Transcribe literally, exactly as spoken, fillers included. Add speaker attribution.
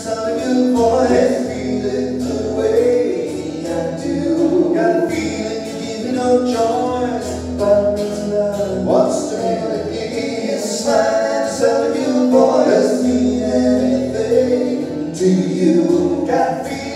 Speaker 1: sound of your voice, feel it the way I do. Got a feeling you give me no choice, but it's love. What's the melody? It's a smile, the sound of your voice, mean anything to you. Got a feeling